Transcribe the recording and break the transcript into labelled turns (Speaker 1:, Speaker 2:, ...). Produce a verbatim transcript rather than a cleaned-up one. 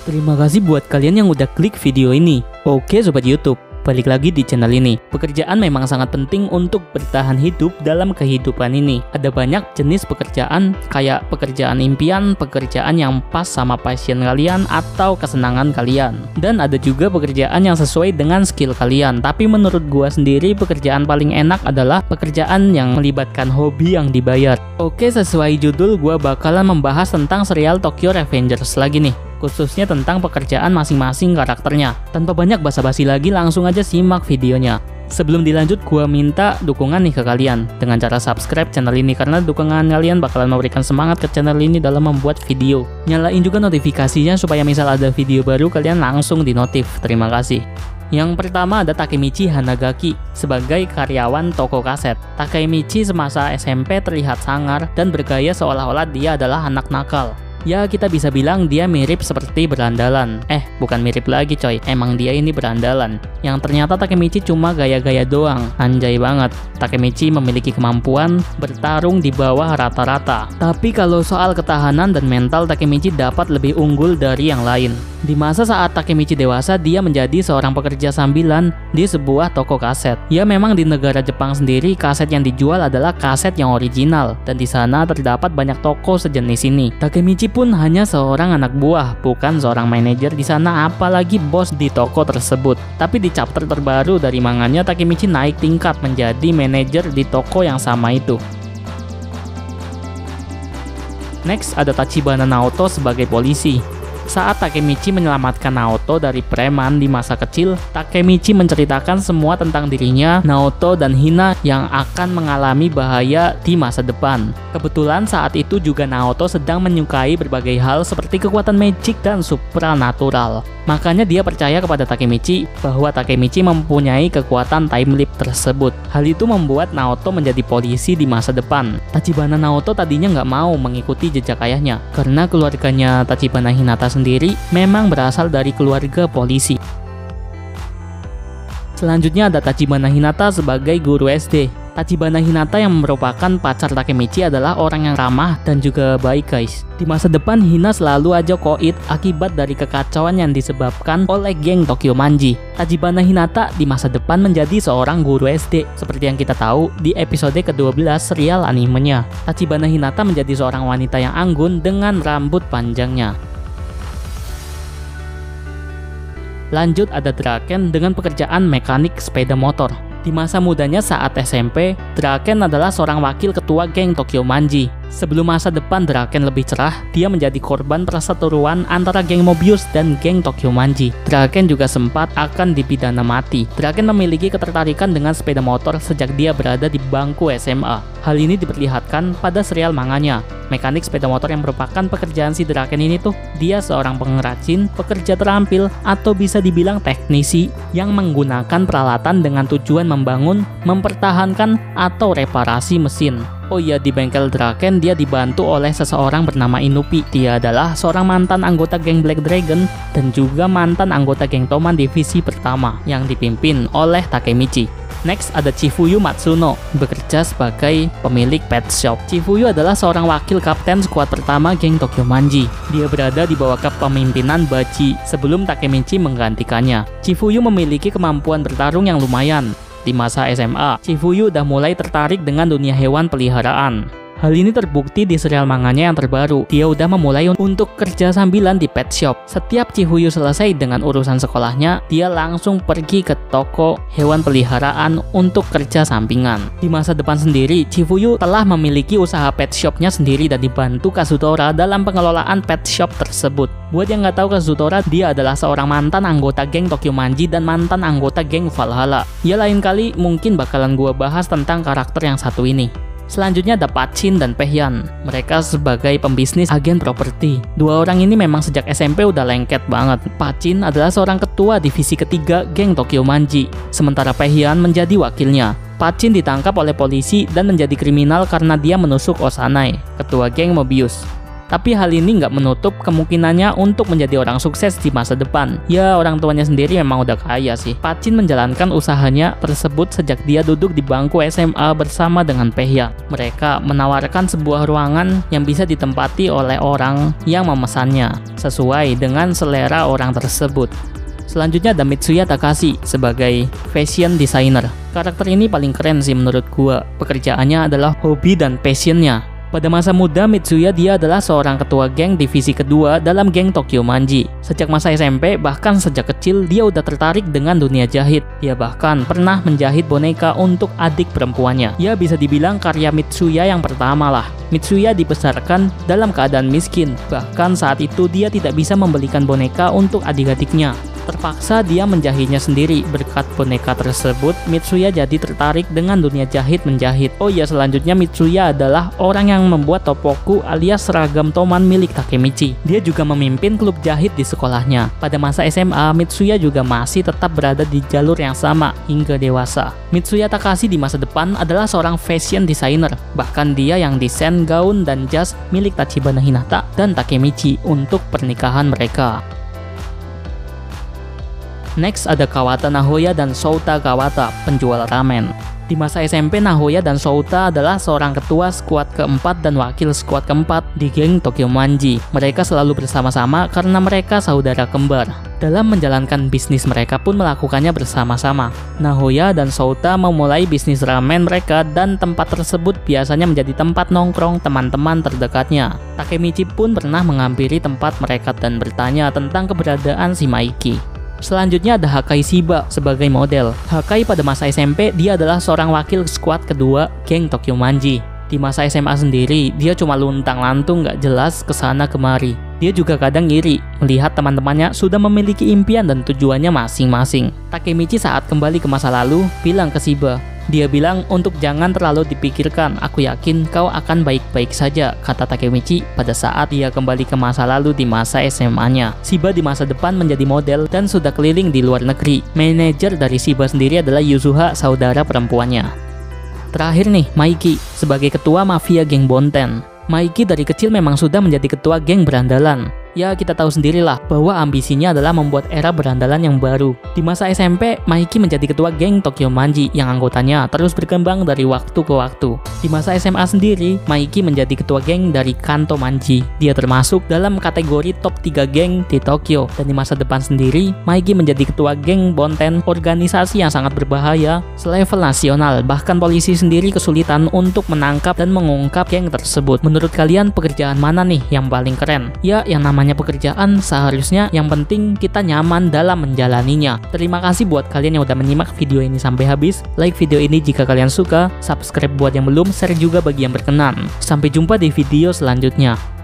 Speaker 1: Terima kasih buat kalian yang udah klik video ini. Oke Sobat YouTube, balik lagi di channel ini. Pekerjaan memang sangat penting untuk bertahan hidup dalam kehidupan ini. Ada banyak jenis pekerjaan, kayak pekerjaan impian, pekerjaan yang pas sama passion kalian atau kesenangan kalian. Dan ada juga pekerjaan yang sesuai dengan skill kalian. Tapi menurut gua sendiri, pekerjaan paling enak adalah pekerjaan yang melibatkan hobi yang dibayar. Oke, sesuai judul, gua bakalan membahas tentang serial Tokyo Revengers lagi nih, khususnya tentang pekerjaan masing-masing karakternya. Tanpa banyak basa-basi lagi, langsung aja simak videonya. Sebelum dilanjut, gua minta dukungan nih ke kalian dengan cara subscribe channel ini, karena dukungan kalian bakalan memberikan semangat ke channel ini dalam membuat video. Nyalain juga notifikasinya supaya misal ada video baru kalian langsung dinotif. Terima kasih. Yang pertama ada Takemichi Hanagaki sebagai karyawan toko kaset. Takemichi semasa S M P terlihat sangar dan bergaya seolah-olah dia adalah anak nakal. Ya, kita bisa bilang dia mirip seperti berandalan. Eh, bukan mirip lagi coy, emang dia ini berandalan. Yang ternyata Takemichi cuma gaya-gaya doang. Anjay banget. Takemichi memiliki kemampuan bertarung di bawah rata-rata. Tapi kalau soal ketahanan dan mental, Takemichi dapat lebih unggul dari yang lain. Di masa saat Takemichi dewasa, dia menjadi seorang pekerja sambilan di sebuah toko kaset. Ya, memang di negara Jepang sendiri, kaset yang dijual adalah kaset yang original, dan di sana terdapat banyak toko sejenis ini. Takemichi pun hanya seorang anak buah, bukan seorang manajer di sana, apalagi bos di toko tersebut. Tapi di chapter terbaru dari manganya, Takemichi naik tingkat menjadi manajer di toko yang sama itu. Next ada Tachibana Naoto sebagai polisi. Saat Takemichi menyelamatkan Naoto dari preman di masa kecil, Takemichi menceritakan semua tentang dirinya, Naoto, dan Hina yang akan mengalami bahaya di masa depan. Kebetulan saat itu juga Naoto sedang menyukai berbagai hal seperti kekuatan magic dan supranatural. Makanya dia percaya kepada Takemichi bahwa Takemichi mempunyai kekuatan time leap tersebut. Hal itu membuat Naoto menjadi polisi di masa depan. Tachibana Naoto tadinya nggak mau mengikuti jejak ayahnya karena keluarganya Tachibana Hinata sendiri memang berasal dari keluarga polisi. Selanjutnya ada Tachibana Hinata sebagai guru S D. Tachibana Hinata yang merupakan pacar Takemichi adalah orang yang ramah dan juga baik guys. Di masa depan Hina selalu aja koit akibat dari kekacauan yang disebabkan oleh geng Tokyo Manji. Tachibana Hinata di masa depan menjadi seorang guru S D seperti yang kita tahu di episode kedua belas serial animenya. Tachibana Hinata menjadi seorang wanita yang anggun dengan rambut panjangnya. Lanjut ada Draken dengan pekerjaan mekanik sepeda motor. Di masa mudanya saat S M P, Draken adalah seorang wakil ketua geng Tokyo Manji. Sebelum masa depan Draken lebih cerah, dia menjadi korban perseteruan antara geng Mobius dan geng Tokyo Manji. Draken juga sempat akan dipidana mati. Draken memiliki ketertarikan dengan sepeda motor sejak dia berada di bangku S M A. Hal ini diperlihatkan pada serial manganya. Mekanik sepeda motor yang merupakan pekerjaan si Draken ini tuh, dia seorang pengrajin, pekerja terampil, atau bisa dibilang teknisi yang menggunakan peralatan dengan tujuan membangun, mempertahankan, atau reparasi mesin. Oh iya, di bengkel Draken dia dibantu oleh seseorang bernama Inupi. Dia adalah seorang mantan anggota geng Black Dragon dan juga mantan anggota geng Toman divisi pertama yang dipimpin oleh Takemichi. Next ada Chifuyu Matsuno, bekerja sebagai pemilik pet shop. Chifuyu adalah seorang wakil kapten skuad pertama geng Tokyo Manji. Dia berada di bawah kepemimpinan Baji sebelum Takemichi menggantikannya. Chifuyu memiliki kemampuan bertarung yang lumayan. Di masa S M A, Chifuyu udah mulai tertarik dengan dunia hewan peliharaan. Hal ini terbukti di serial manganya yang terbaru. Dia udah memulai untuk kerja sambilan di pet shop. Setiap Chifuyu selesai dengan urusan sekolahnya, dia langsung pergi ke toko hewan peliharaan untuk kerja sampingan. Di masa depan sendiri, Chifuyu telah memiliki usaha pet shopnya sendiri dan dibantu Kazutora dalam pengelolaan pet shop tersebut. Buat yang nggak tahu Kazutora, dia adalah seorang mantan anggota geng Tokyo Manji dan mantan anggota geng Valhalla. Ya, lain kali mungkin bakalan gua bahas tentang karakter yang satu ini. Selanjutnya ada Pachin dan Pehyan. Mereka sebagai pembisnis agen properti. Dua orang ini memang sejak S M P udah lengket banget. Pachin adalah seorang ketua divisi ketiga geng Tokyo Manji, sementara Pehyan menjadi wakilnya. Pachin ditangkap oleh polisi dan menjadi kriminal karena dia menusuk Osanai, ketua geng Mobius. Tapi hal ini nggak menutup kemungkinannya untuk menjadi orang sukses di masa depan. Ya, orang tuanya sendiri memang udah kaya sih. Pacin menjalankan usahanya tersebut sejak dia duduk di bangku S M A bersama dengan Pehya. Mereka menawarkan sebuah ruangan yang bisa ditempati oleh orang yang memesannya, sesuai dengan selera orang tersebut. Selanjutnya ada Mitsuya Takashi sebagai fashion designer. Karakter ini paling keren sih menurut gua. Pekerjaannya adalah hobi dan passionnya. Pada masa muda Mitsuya dia adalah seorang ketua geng divisi kedua dalam geng Tokyo Manji. Sejak masa S M P, bahkan sejak kecil dia udah tertarik dengan dunia jahit. Dia bahkan pernah menjahit boneka untuk adik perempuannya. Ya bisa dibilang karya Mitsuya yang pertama lah. Mitsuya dibesarkan dalam keadaan miskin. Bahkan saat itu dia tidak bisa membelikan boneka untuk adik-adiknya. Terpaksa dia menjahitnya sendiri. Berkat boneka tersebut, Mitsuya jadi tertarik dengan dunia jahit menjahit. Oh ya, selanjutnya Mitsuya adalah orang yang membuat topoku alias seragam toman milik Takemichi. Dia juga memimpin klub jahit di sekolahnya. Pada masa S M A, Mitsuya juga masih tetap berada di jalur yang sama hingga dewasa. Mitsuya Takashi di masa depan adalah seorang fashion designer. Bahkan dia yang desain gaun dan jas milik Tachibana Hinata dan Takemichi untuk pernikahan mereka. Next ada Kawata Nahoya dan Souta Kawata, penjual ramen. Di masa S M P, Nahoya dan Souta adalah seorang ketua skuad keempat dan wakil skuad keempat di geng Tokyo Manji. Mereka selalu bersama-sama karena mereka saudara kembar. Dalam menjalankan bisnis mereka pun melakukannya bersama-sama. Nahoya dan Souta memulai bisnis ramen mereka dan tempat tersebut biasanya menjadi tempat nongkrong teman-teman terdekatnya. Takemichi pun pernah menghampiri tempat mereka dan bertanya tentang keberadaan si Maiki. Selanjutnya ada Hakai Shiba sebagai model. Hakai pada masa S M P dia adalah seorang wakil skuad kedua geng Tokyo Manji. Di masa S M A sendiri dia cuma luntang-lantung gak jelas kesana kemari. Dia juga kadang iri melihat teman-temannya sudah memiliki impian dan tujuannya masing-masing. Takemichi saat kembali ke masa lalu bilang ke Shiba, dia bilang untuk jangan terlalu dipikirkan, aku yakin kau akan baik-baik saja, kata Takemichi pada saat dia kembali ke masa lalu di masa S M A-nya. Shiba di masa depan menjadi model dan sudah keliling di luar negeri. Manajer dari Shiba sendiri adalah Yuzuha, saudara perempuannya. Terakhir nih, Maiki sebagai ketua mafia geng Bonten. Maiki dari kecil memang sudah menjadi ketua geng berandalan. Ya kita tahu sendirilah bahwa ambisinya adalah membuat era berandalan yang baru. Di masa S M P, Maiki menjadi ketua geng Tokyo Manji yang anggotanya terus berkembang dari waktu ke waktu. Di masa S M A sendiri, Maiki menjadi ketua geng dari Kanto Manji. Dia termasuk dalam kategori top tiga geng di Tokyo. Dan di masa depan sendiri, Maiki menjadi ketua geng Bonten, organisasi yang sangat berbahaya selevel nasional. Bahkan polisi sendiri kesulitan untuk menangkap dan mengungkap geng tersebut. Menurut kalian pekerjaan mana nih yang paling keren? Ya yang namanya Namanya pekerjaan seharusnya yang penting kita nyaman dalam menjalaninya. Terima kasih buat kalian yang udah menyimak video ini sampai habis. Like video ini jika kalian suka, subscribe buat yang belum, share juga bagi yang berkenan. Sampai jumpa di video selanjutnya.